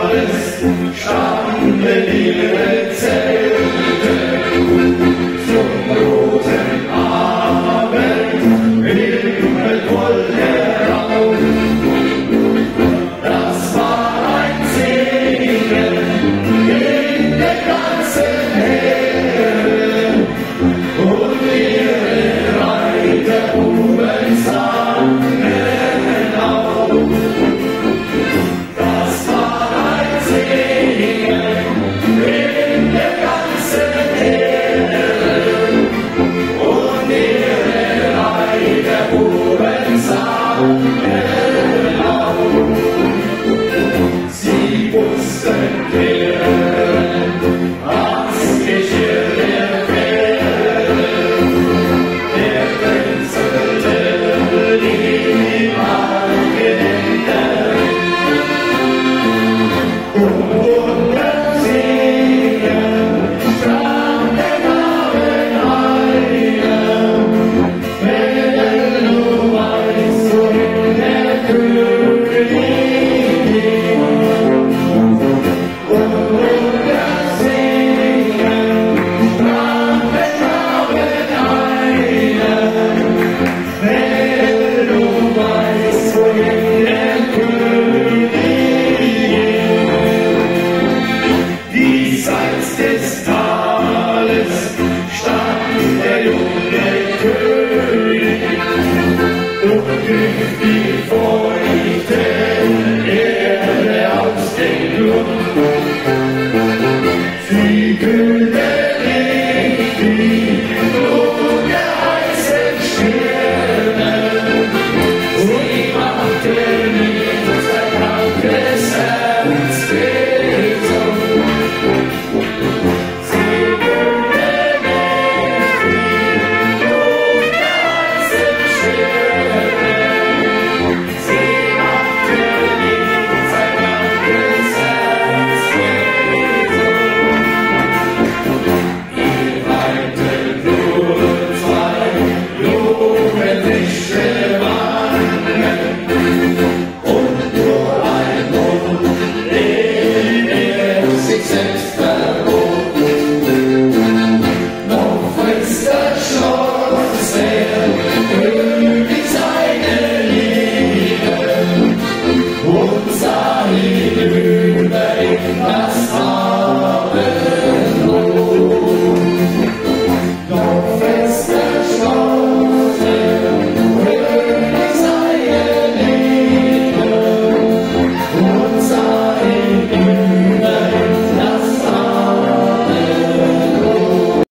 standen ihre Zelte zum roten Abend, himmelvoll herauf. Das war ein Segen in der ganzen Heere, und ihre Reiterbuben sangen auf. Das war ein Segen in der ganzen Heere, und ihre Reiterbuben sangen auf. Sie mussten kehren ans Geschirr der Pferde, der tänzelte die Markenänder. Und unter Segen sprang der Name einer, wenn du weißt, wohin der König ging. Und unter Segen sprang der Name einer, wenn du weißt, wohin der König ging. Diesseits des Tales stand der junge König und griff die feuchte Erde aus dem Grund. Sie kühlte